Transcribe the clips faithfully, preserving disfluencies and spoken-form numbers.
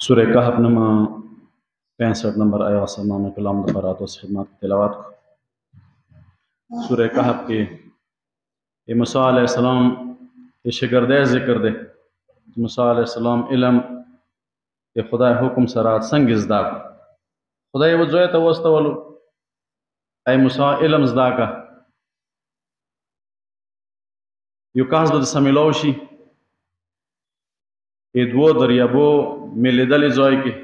سورہ کہف نما پینسٹھ نمبر آیا سلمان کلام دفرات و خدمات کی تلاوات کو سورہ کہف کے یہ موسیٰ علیہ السلام یہ شگردے ذکر دے موسیٰ علیہ السلام علم یہ خدا حکم سرات سنگ ازدا کا خدا یہ وزوئے تا وستولو اے موسیٰ علم ازدا کا یو کاز دا سمیلوشی یہ دو دریابو ملی دلی زوئی کی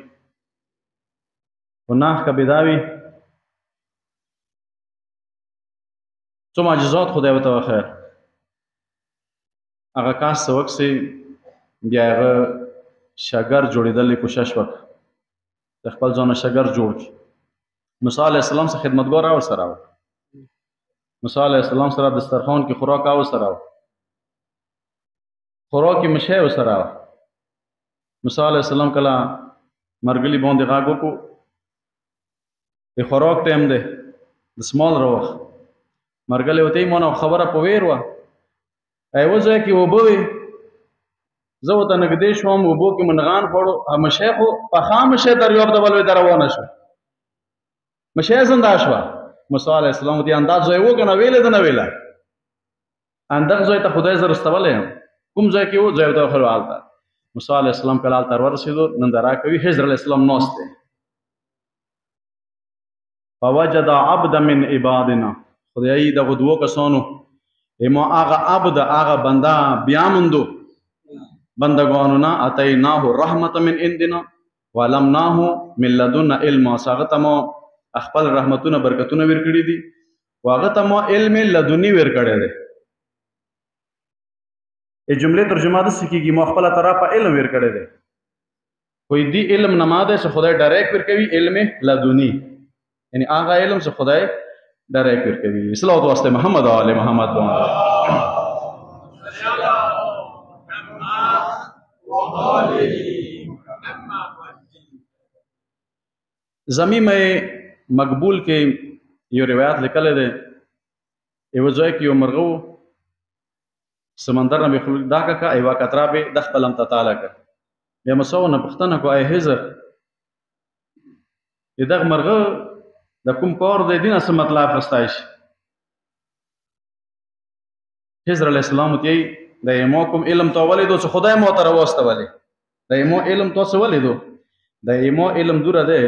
وناہ کا بداوی چو معجزات خدا بتاو خیر اگا کاس وقت سے بیا اگا شاگر جوڑی دلی کوشش وقت اخبال زونا شاگر جوڑ کی موسیٰ علیہ السلام سے خدمتگار آور سر آور موسیٰ علیہ السلام سر دسترخوان کی خوراک آور سر آور خوراک کی مشہ آور سر آور موسیٰ علیہ السلام کلا مرگلی بوندی غاگو کو یہ خوراک ٹیم دے دسمال روخ مرگلی ہوتی مونا خبر پویر وا اے وزو ہے کہ وہ بوی زو تا نگدیش وام وہ بو کی منغان پڑو مشہ خو پخام مشہ در یوب دبلوی دروانه شو مشہ زندہ شوا موسیٰ علیہ السلام ہوتی انداز زوی وہ کنا ویلے دنا ویلا انداز زوی تا خدای زر استوالے ہم کم زوی کی وہ زوی تا خلو آلتا موسیٰ علیہ السلام کلال ترور رسیدو نندرا کوي حضر علیہ السلام نوستے فوجد عبد من عبادنا خدای دا غدوو کسانو ایمو آغا عبد آغا بندہ بیامندو بندگانونا اتیناہو رحمت من اندنا ولمناہو من لدن علم ساغتمو اخپل رحمتونا برکتونا ورکڑی دی واغتمو علم لدنی ورکڑی دی یہ جملے ترجمہ دس کی گی مخبلہ طرح پا علم ورکڑی دی کوئی دی علم نمادے سے خدای ڈائریک ورکوی علم لدنی یعنی آغا علم سے خدای ڈائریک ورکوی صلوات واسطے محمد و آل محمد زمین میں مقبول کے یہ روایات لکلے دے یہ وجہ کہ یہ مرغو سمندر نبی خلق داکا کا ایوا کترابی دخ پلم تطالا کا یا مساو نبختنا کو اے حضر یہ دخ مرغو دا کم کور دے دین اسم مطلب خستائش حضر علیہ السلام تیئی دا ایمو کم علم تو ولی دو چو خدای موتر واسطہ ولی دا ایمو علم تو سو ولی دو دا ایمو علم دور دے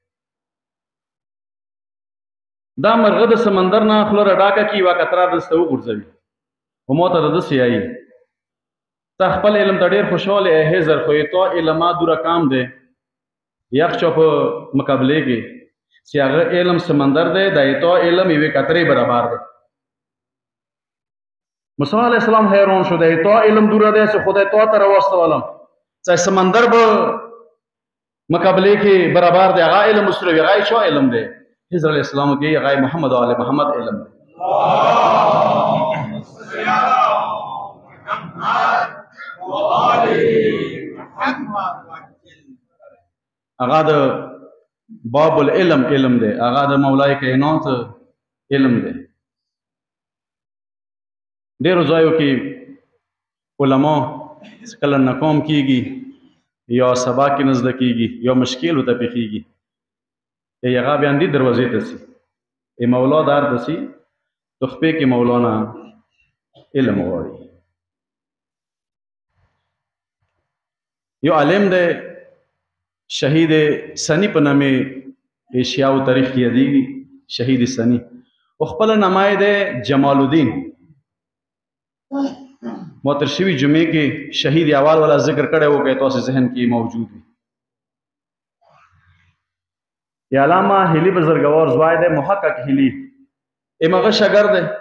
دا مرغ دا سمندر نا خلور ڈاکا کی وا کتراب دستو گرزوی و موتر دسی آئی تا خپل علم تا دیر خوشحال اے حضر خوی تو علماء دورا کام دے یک چوپ مقابلے کی سی اگر علم سمندر دے دا تو علم ایوے کتری برابر دے موسیٰ علیہ السلام حیرون شو دے تو علم دورا دے سے خدا تو تر واسطہ والم چاہے سمندر با مقابلے کی برابر دے اگا علم اسروی اگائی چو علم دے حضر علیہ السلام کی اگائی محمد و آل محمد علم دے اگا دا باب العلم علم دے اگا دا مولائی کائنات علم دے دیرو زائیو کی علماء کلن نقوم کی گی یا سبا کی نزد کی گی یا مشکل ہوتا پیخی گی یا یغا بیان دی دروازے تسی ای مولا دار تسی تخپے کی مولانا علم ہوئی یو علم دے شہید سنی پا نمی ایشیاء و تاریخ کی دیگی شہید سنی اخپل نمائی دے جمال الدین موترشوی جمعے کے شہید اول والا ذکر کرے ہو گئے تو اسے ذہن کی موجود ہے یہ علامہ ہلی بزرگوار زوائد محقق ہلی امغا شگرد ہے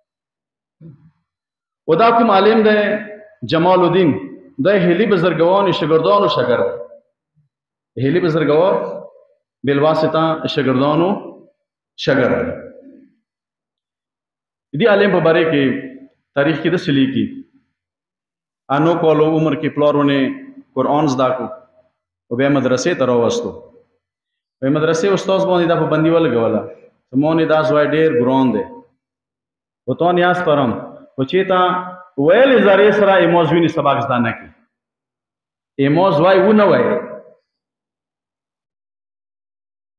ودا کم عالم دے جمال الدین دے ہلی بزرگوان شگردان و شگرد ہلی بزرگوار بالواسطہ شگردان و شگرد دی عالم پر بارے کی تاریخ کی دسلی کی آنو کولو عمر کی پلاروں نے قرآن زدا کو و بے مدرسے ترو وستو بے مدرسے استاز بانی دا پا بندی والا گوالا مونی دا زوائی دیر گران دے و تو نیاز پرم و چیتا ویل ازاری سرا ایموزوینی سباک زدانا کی ایموز وائی و نوائی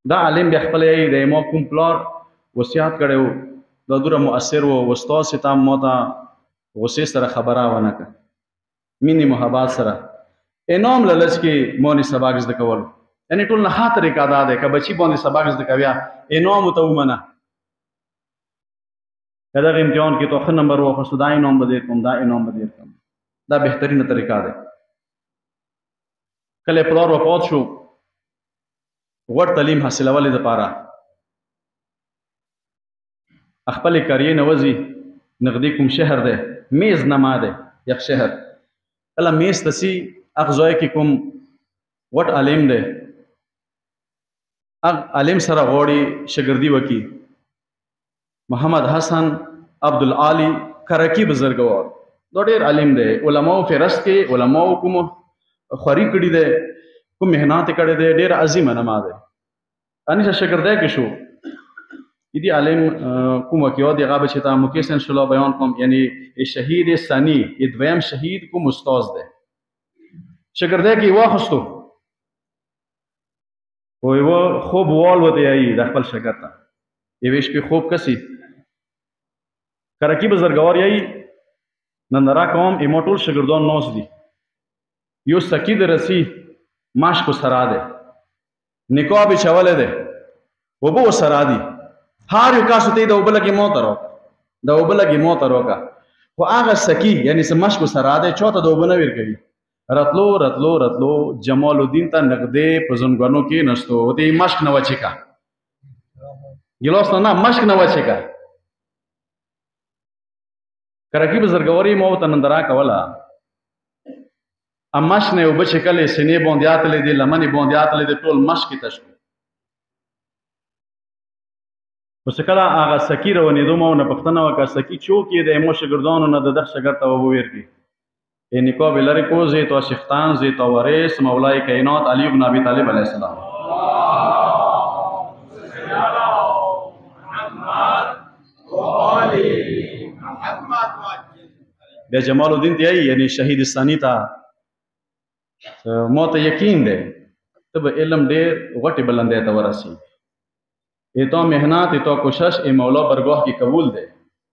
دا عالم بیا خپل یې د ما کوم پلار وصیت کړی و دا دومره مؤثر و استاد تا ما ته غصې سره خبره ونه کړه مینې محبت سره انعام له لس کې مونې سبق زده کولو یعنې ټول نه ښه طریقه دا دی که بچي باندې سبق زده کوي انعام ورته ومنه که دغه امتحان کې تو ښه نمبر واخیستو دا انعام به درکوم دا انعام به درکوم دا بهترینه طریقه ده کله پلار وفات شو غوړ تعلیم حاصلولو دپاره خپلې قریې نه وځي نږدې کوم شهر دی میز نما دی یخ شهر کله میز ته ځي هغه ځای کې کوم غوټ عالم دی هغه عالم سره غواړي شاګردي وکړي محمد حسن عبدالعالي کرکی بزرګوار دا ډېر عالم دی علماو فهرست کې علماو کوم خواري کړي دی کوم محنت یې کړی دی ډېر عظیمه نما دی انیسه شاګردی کې شو دې عالم کوم واقعه دی هغه به چې تا مکیس انشاءالله بیان کوم یعنی شهید ثانی دویم شهید کوم استاد دی شاګردی کې واخیستو خو یوه خوب والوتی یایي د خپل شاګرد ته یوې شپې خوب کسي کرکی بزرګوار یایي ننداره کوم ایما ټول شاګردان ناست دي یو سکی د رسي ماشکو سره دی نکاح یې چولی دی اوبه ورسره دي هر یو کاسو ته یې د اوبه لږې موته راکړه د اوبه لږې موته راکړه خو هغه سکي یعنې څه مشکو سره دی چا ته د اوبه نه ورکوي راتلو راتلو راتلو جمال الدین ته نږدې په زنګونو کې نستو ورته یې مشک نه وچېکه ګیلاس نه نه مشک نه وچېکه کرکي بزرګواري ما ورته ننداره کوله ام مشک نه یې اوبه چېکلې سینې باندې اتلې دي لمنې باندې اتلې دي ټول مشک یې تش کړو خو چې کله هغه سکي روانېدو ما ورنه پوښتنه وکړه سکي چوک یې د ایمو شاګردانو نه د دغه شاګرد ته اوبه ورکړي یې نکاح یې لرې کړو زه یې تو شیختان زه یې تو وارث مولای کائنات علي بن ابي طالب علیه السلام بیا جمال الدین ته یایي یعنې شهید ثاني ته ما ته یقین دی ته به علم ډېر غټې بلندۍ ته ورسېږي ای تو محنت ای تو کوشش ای مولا برگاہ کی قبول دے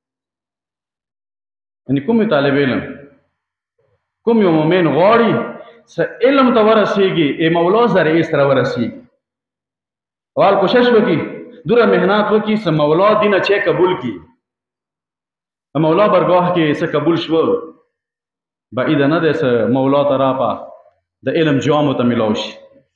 یعنی کوم طالب علم کوم یو مومن غواړي څه علم ته ورسېږي ای مولا سره یې سره ورسېږي اول کوشش وکړي دوره محنت وکړي څه مولا دینه چې قبول کړي مولا برگاہ کې څه قبول شو بعیده نه دی څه مولا ته راپه د علم جام ته میلاو شي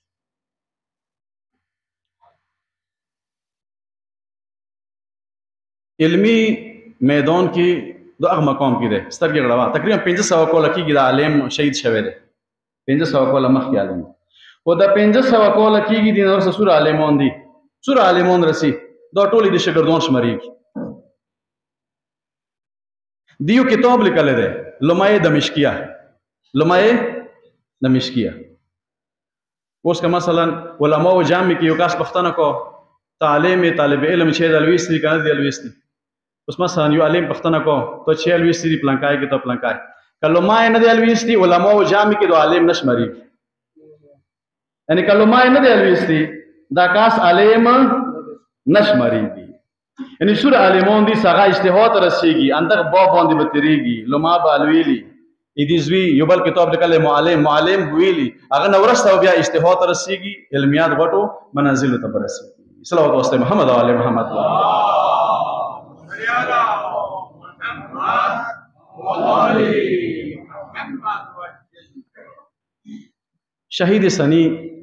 علمی میدان کې د هغه مقام کې دی سترګې غړوه تقریبا پنځه سوه کاله کېږي د عالم شهید شوی دی پنځه سوه کاله مخکې عالم خو د پنځه سوه کاله کېږي دې نه وروسته څومره عالمان دي څومره عالمان رسي دا ټول یې د شاګردان شمېرېږي دې یو کتاب لیکلی دی لمعه دمشقیه لمعه دمشقیه اوس که مثلا علماو جامع کې یو کس پوښتنه کو تعلیم طالب علم چې د لویستی که نه دی لویستی اوس مثلا یو عالم پوښتنه کو ته چې لویستی دي پلانکای کې ته پلانکای که لمعه نه دی لویستی علماو جامع کې د عالم نه شمېرېږي یعنې که لمعه نه دی لویستی دا کس عالم نه شمېرېږي یعنې څومره عالمان دي چې هغه اجتهاد ته رسېږي اندغه باب باندې به تېرېږي لمعه به الویلي دې زوی یو بل کتاب لیکلی معلم معلم ویلي هغه نه وروسته بیا اجتهاد ته رسېږي علمیات غټو منازلو ته به رسېږي صلوات واسطه محمد و آل محمد شهید ثانی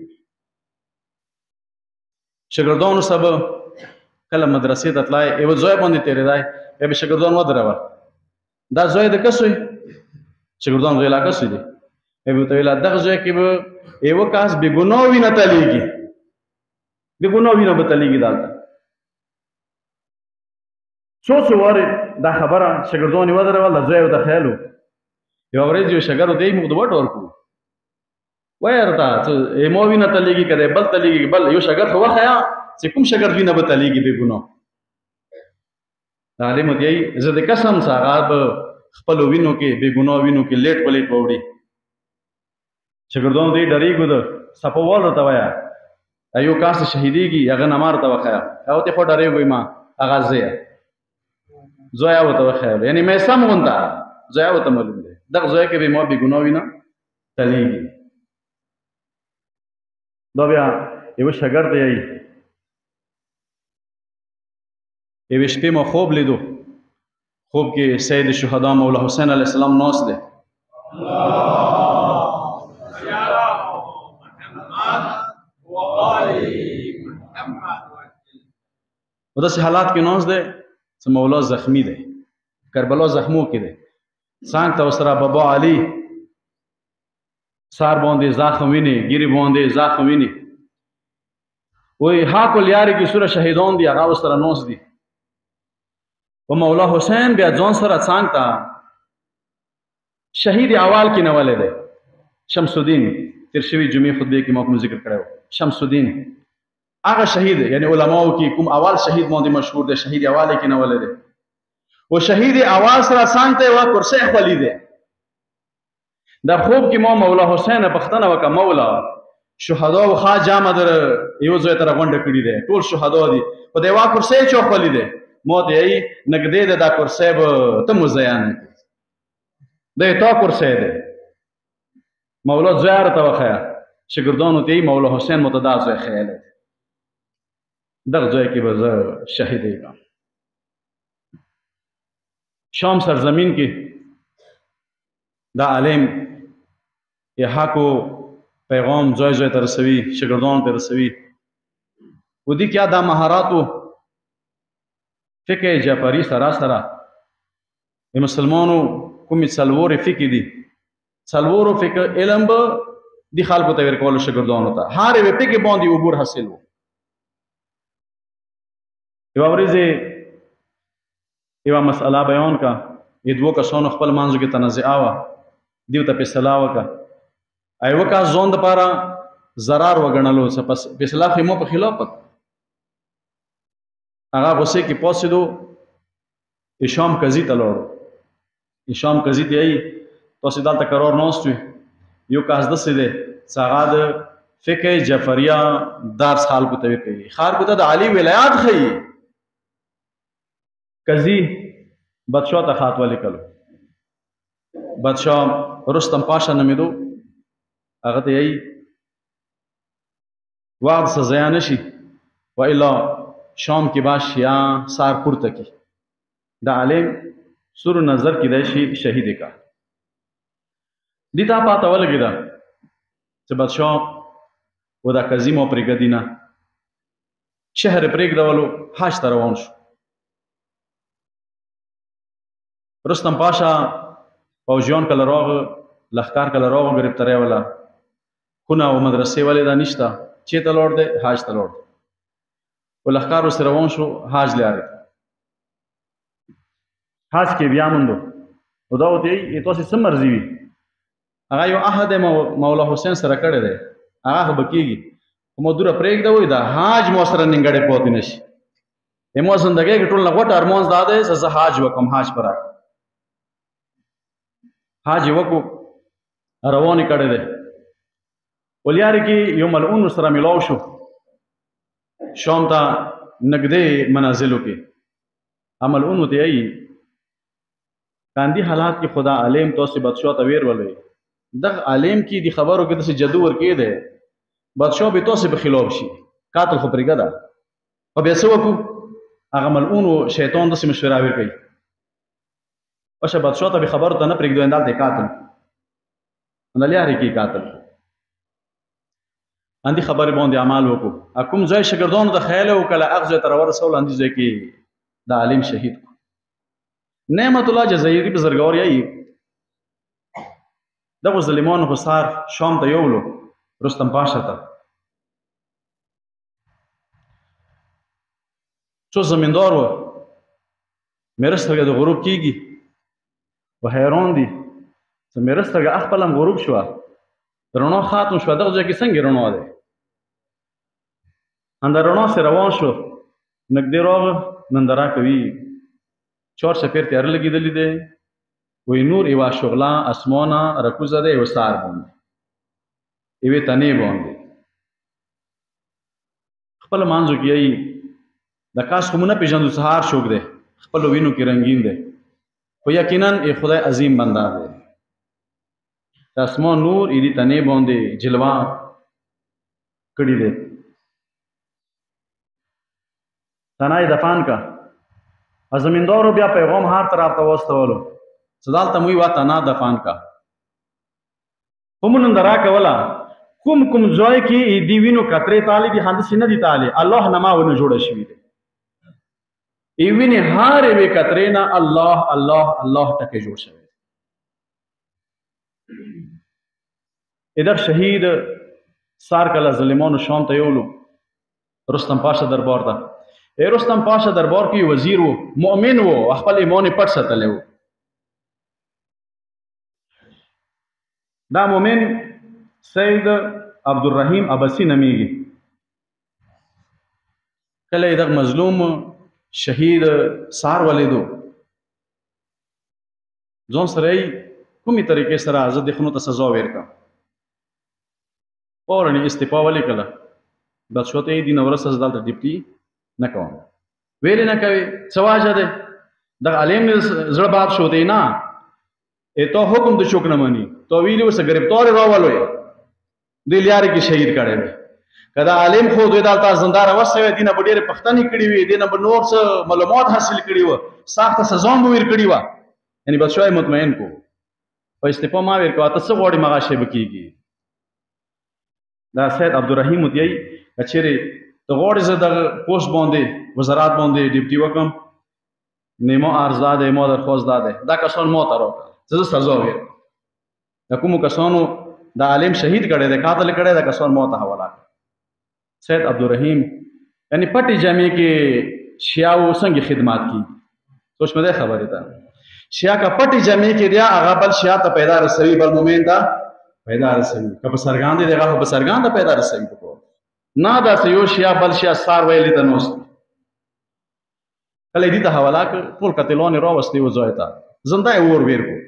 شاګردانو سبا کله مدرسې ته تلای یو ځای باندې تېرېدای بیا به شاګردان ودرول دا ځای د کس وی شاګردان ځای لا کس دی بیا به ورته ویل دغه ځای کې به یو کس بې ګناه وي نه تلیږي بې ګناه وي نه به تلیږي دلته څو څو وارې دا خبره شاګردان یې ودرول د ځای ورته خیال و یوه ورځ یو شاګرد ورته یې موږ د وټ ورکړو وایه ورته څه ما وینه تلیږي که دی بل تلیږي بل یو شاګرد خو وښیه چې کوم شاګرد وینه به تلیږي بې ګناه د عالم ورته یایي زه د قسم څه هغه به خپلو وینو کې بې ګناه وینو کې لیټ په لیټ به وړي شاګردانو ته یې ډرېږو د صفوال ورته وایه ایو کاس شهیدیږي هغه نه مار ته وخیا او ته خو ډارېږئ ما هغه زه زویا ورته وخیل یعنی مې سم غونډه زویا ورته معلوم دی دغه زویا کې به ما بېګناه وي نه تلېږي دا بیا یوه شاګرد دی یوې شپې ما خوب لیدو خوب کې سید شهدا مولا حسین علیه السلام ناست دی و داسې حالات کې ناست دی چې مولا زخمی دی کربلا زخمو کې دی څنګ ته ورسره بابا علي سار باندې زخم ویني ګیرې باندې زخم ویني وایي حق الیارې کې څومره شهیدان دي هغه ورسره ناست دي و مولا حسین بیا ځان سره څنګ ته شهید اول کې نیولی دی شمس الدین تیر شوي جمعې خطبې کې ما کوم ذکر کړی و شمس الدین هغه شهید یعنی علماو کې کوم اول شهید باندې مشهور دی شهید اول کې نیولی دی و شهید اول سره څنګ ته یوه کرسۍ خولي دی در خوب کې ما مولا حسین پوښتنه وکړه مولا شهدا و خا جامه در یو ځای ته راغونډه کړي دی ټول شهدا دي خو د یوه کرسۍ چا خولي دی ما ته یې نږدې دی دا کرسۍ به ته مو ضایع نه کړي دی تا کرسۍ دی مولا ځای راته وښیه شاګردانو ته یې مولا حسین مو ته دا ځای ښیلی دی دغه ځای کې به زه شهیدېږم شام سرزمین کې دا عالم یې حقو پیغام ځای ځای ته رسوي شاګردانو ته رسوي و دې کې دا مهاراتو فقه جعفري سره سره د مسلمانو کومې څلورې فقې دي څلورو فقه علم به دې خلکو ته ورکولو شاګردانو ته هر یوې فقې باندې عبور حاصل و یوه ورځ یوه مسئله بیان کا یې دوو کسانو خپل منځو کې تنازعه وه دیو ته فیصله وکړه یوه کس ځان دپاره ضرر وګڼلو څه فیصله خو یې ما په خلاف وکړه هغه غصې کې پاڅېدو شام قاضي ته لاړو شام قاضي ته یې تاسې دلته قرار ناست وي یو کس داسې دی چې هغه د فقه جعفریه درس خلکو ته ورکوي خلکو ته د علي ولایت ښیي قاضي بادشاه ته خط ولیکلو بادشاه رستم پاشا نومېدو هغه ته یې وخت څه ضایع نه شي و الا شام کې به شیعه سر پورته کړي د عالم سور نظر کې دی شي شهید کا دې ته پاته ولګېده چې بادشاه و دا قاضي مو پرېږدي نه شهر یې پرېږدولو حج ته روان شو رستم پاشا پوځیان کله راغه لښکر کله راغه ګرفتارۍ وله خونه او مدرسې ولې دا نشته چېرته لاړ دی حج ته لاړ دی و لښکر ورسې روان شو حج لارې ته حج کې بیا موندو نو دا ورته یې تاسې څه مرضي وي هغه یو عهد یې مولا حسین سره کړی دی هغه خو به کېږي خو ما دوره پرېږدوئ دا حج ما سره نیمګړی پاتې نه شي زما زندګۍ کې ټول نه غوټ ارمانځ دا دی چې زه حج وکړم حج په راکړه حج یې وکړو روان یې کړی دی ولیارې کې یو ملعون سره میلاو شو شام ته نږدې منازلو کې هغه ملعون ورته یایي کاندي حالات کې خدا عالم تاسې بادشاه ته ویر ولوي دغه عالم کې د خبرو کې داسې جادو ورکې دی بادشاه به تاسې په خلاف شي قاتل خو پرېږده خو بیا څه وکړو هغه ملعون و شیطان داسې مشوره ورکوي باشه بادشاه ته به خبرو ته نه پرېږدو دلته یې قاتل نو لیارې کې قاتل اندې خبرې باندې عمل وکړو کوم ځای شاګردانو ته خیال و کله هغه ځای ته راورسولو اندې ځای کې د عالم شهید کړو نعمت الله جزایري بزرګوار یایي دغو ظالمانو خو سار شام ته یوړلو رستم پاشا ته څو زمیندار و میره سترګه د غروب کېږي و حیران دي چې میره سترګه خپله هم غروب شوه رڼا ختم شوه دغه ځای کې څنګه رڼا دی همدا رڼا سې روان شو نږدې راغه ننداره کوي چار چپېر تیاره لګېدلي دی وایي نور یوه شغله اسمانه راکوزه دی یوه سر باندې یوې تنې باندې خپل مانځو کې یې د کاس خو مو نه پېژندو سهار شوک دی خپلو وینو کې رنګین دی خو یقینا ای خدای عظیم بنده دی د اسمان نور ای دې تنې باندې جلوه کړي دی تنه یې دفن کا زمیندارو بیا پیغام هر طرف ته واستولو چې دلته موږ وا تنه دفن کا خو مو نن درا کوله کوم کوم ځای کې دې وینو قطرې تالي دي هندسې نه دي تالي الله نما ونه جوړه شوي دی ای وینې هر یوې قطرې نه الله الله الله ټکی جوړ شوی دی دغه شهید سار کله ظالمانو شام ته یولو رستم پاشا دربار ته ای رستم پاشا دربار کې وزیر و مؤمن و خپل ایمان یې پټ ساتلی و دا مؤمن سید عبدالرحیم عباسی نمیږي کله یې دغه مظلوم شهید سار ولیدو ځان سره یې کومې طریقې سره زه دښمنو ته سزا ورکړم فوراً یې استعفا ولیکله بادشاه ته یې دې نه وروسته زه دلته ډیپټي نه کوم ویلې نه کوي څه وجه دی دغه عالم زړه باد شو دی نه ای تو حکم د چوک نه مني تو ویلي اوسه ګرفتار یې راولوی دې لارې کې شهید کړی دی که دا عالم خو دوی دلته زندان راوستی وی دې نه به ډېرې پوښتنې کړي وي دې نه به نور څه معلومات حاصل کړي وه سخته سزا هم به ور کړي وه یعنې بادشاه یې مطمئن کو په استعفا ما ورکوه ته څه غواړې مغه شی به کېږي دا سید عبدالرحیم ورته وایي که چېرې ته غواړې زه دغه پوسټ باندې وزارت باندې ډیپټي وکړم نیمه عرض دا دی ما درخواست دا دی دا کسان ما ته راکړه زه زه سزا ورکړم د کومو کسانو د عالم شهید کړی دی قاتل کړی دا کسان ما ته حواله کړه سید عبدالرحیم یعنی پټې جامې کې شیعو څنګه خدمات کېږي سوچ مې دی خبرې ته شیعه که پټې جامې کې دی هغه بل شیعه ته پیدا رسوي بل مومن ته پیدا رسوي که په څرګند دی هغه په څرګند ته پیدا رسوي نه داسې یو شیعه بل شیعه سار ویلي ته نوست کله یې دې ته حواله کړ ټول قتلان یې راوستي و ځای ته زنده یې اور ویر کړو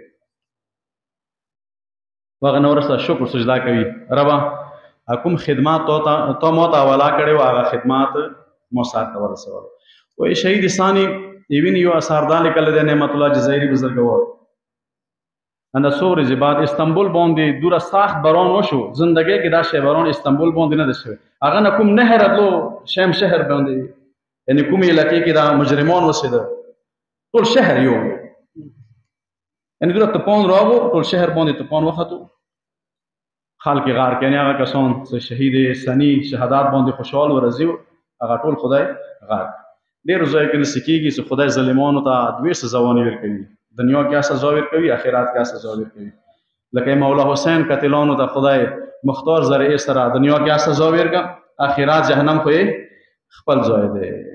هغه نه وروسته شکر سجدا کوي ربه کوم خدمات تا ما ته حواله کړی و هغه خدمات ما سر ته ورسول وایي شهید ثاني یې ویني یو اثردان لیکلی دی نعمت الله جزایري بزرګوار انده څو ورځې بعد استنبول باندې دوره سخت باران وشو زندګۍ کې دا شی باران استنبول باندې نه دی شوی هغه نه کوم نهر راتلو شام شهر باندې یعنې کومې علاقې کې دا مجرمان اوسېده ټول شهر یو یعنې دوره طوفان راغو ټول شهر باندې طوفان وختو خلک غار کې یعنې هغه کسان چې شهید سني شهادت باندې خوشحال و راضي وو هغه ټول خدای غار ډېرو ځایو کې داسې کېږي چې خدای ظالمانو ته دوې سزاوانې ورکوي دنیا کې سزا ورکوي آخرت کې سزا ورکوي لکه مولا حسین قتلانو ته خدای مختار ذریعې سره دنیا کې سزا ورکړه آخرت جهنم خو یې خپل ځای دی